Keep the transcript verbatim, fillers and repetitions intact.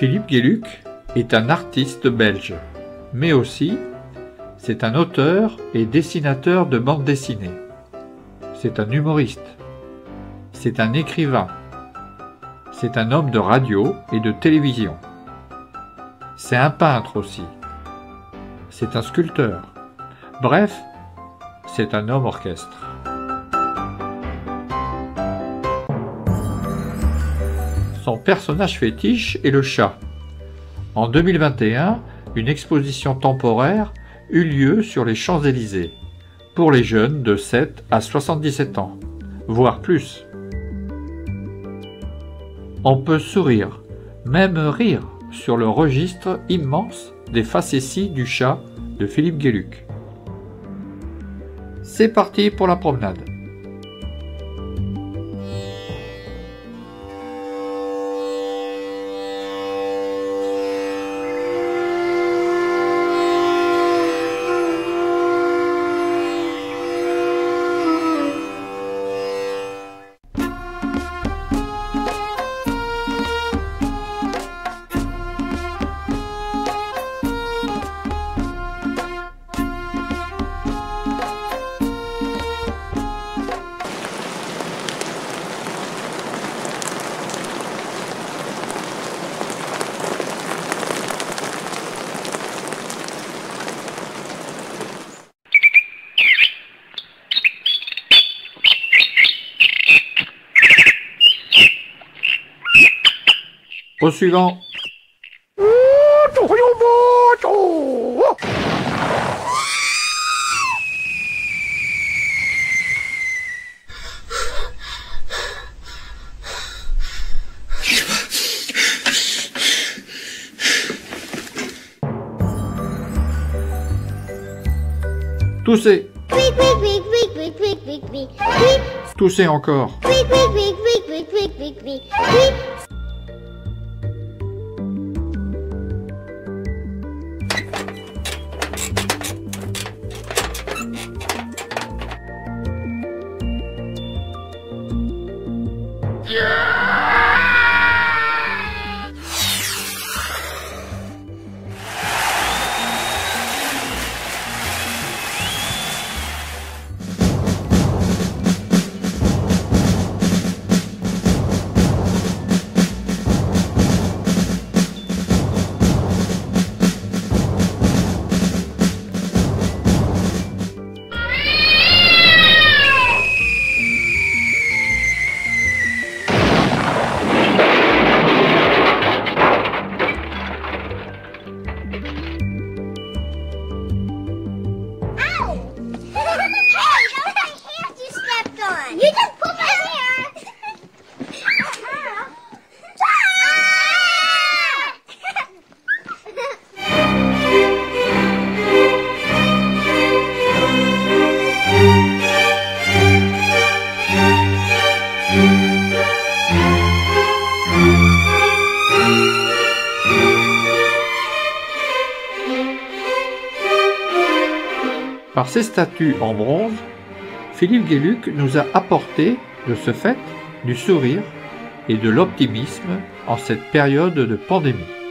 Philippe Gueluc est un artiste belge, mais aussi c'est un auteur et dessinateur de bande dessinée. C'est un humoriste. C'est un écrivain. C'est un homme de radio et de télévision. C'est un peintre aussi. C'est un sculpteur. Bref, c'est un homme orchestre. Son personnage fétiche est le chat. En deux mille vingt et un, une exposition temporaire eut lieu sur les Champs-Élysées, pour les jeunes de sept à soixante-dix-sept ans, voire plus. On peut sourire, même rire, sur le registre immense des facéties du chat de Philippe Gueluc. C'est parti pour la promenade. Au suivant. Toussez. Toussez encore. Par ses statues en bronze, Philippe Gueluc nous a apporté, de ce fait, du sourire et de l'optimisme en cette période de pandémie.